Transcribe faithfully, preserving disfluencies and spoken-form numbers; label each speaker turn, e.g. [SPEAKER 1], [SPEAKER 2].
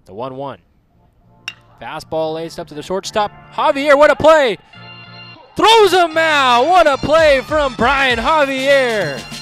[SPEAKER 1] The one one. Fastball laced up to the shortstop. Javier, what a play! Throws him out! What a play from Bryan Javier!